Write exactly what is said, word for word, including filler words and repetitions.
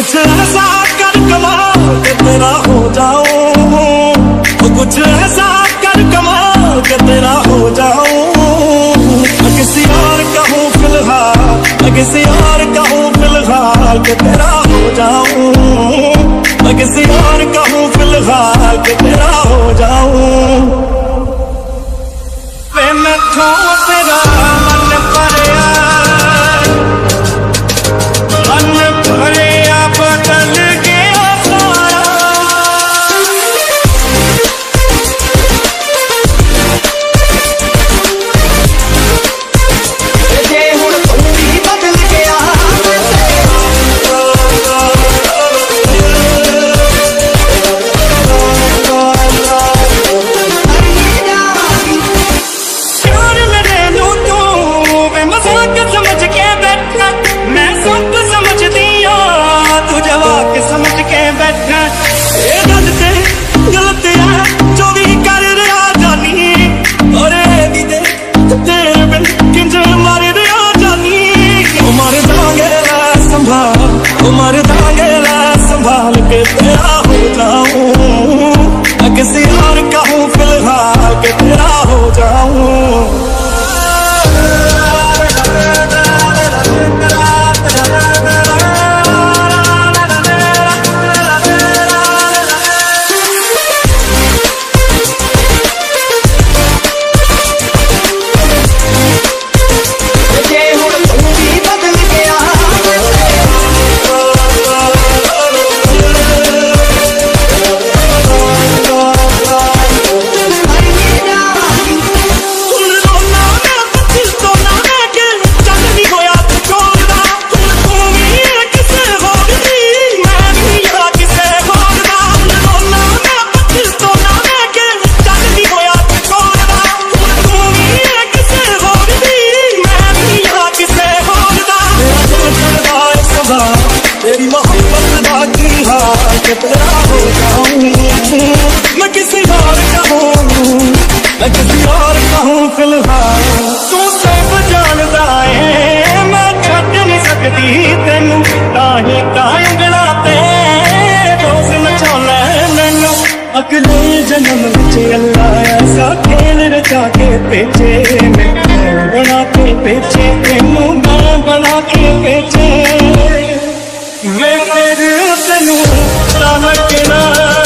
कुछ ऐसा कर कमाल के तेरा हो जाऊं, कुछ ऐसा कर कमाल के तेरा हो जाऊं। मैं किसी और का हूँ फिलहाल, मैं किसी और का हूँ फिलहाल के तेरा हो जाऊं। मैं किसी और का हूँ फिलहाल के तेरा हो जाऊं। वे मैं तो तेरा मन भरिया, मन भरिया बदल गया सारा। जे हुण तू भी बदल गया, प्यार मेरे नू तू वे मजाक समझ के बैठा, मैं सब समझदी हां तू जवाक समझ के बैठा। ये गल ते गलत है जो भी कर रहा जानी, और दी दे तेरे बिन किंज मार रहा जानी। ओ मार दांगे ला संभाल, ओ मार दांगे ला संभाल के तेरा हो जाऊं। मैं किसी और का हूँ फिलहाल के तेरा हो जाऊं। जे हुण तू भी बदल गया, तेरी मोहब्बत बाकी हाल के तेरा हो जाऊं। मैं किसी और का हूँ, मैं किसी और का हूँ फिलहाल। तू सब जानदा है मैं छड्ड नहीं सकती तेनू, ताही कांगड़ा ते रोज नचाउना मैनू। अगले जन्म विच अल्लाह ऐसा खेल रचा के भेजे, मैं बना के भेजे तेनू, मैं बना के भेजे। मैं तेरे तेनू ताना के ना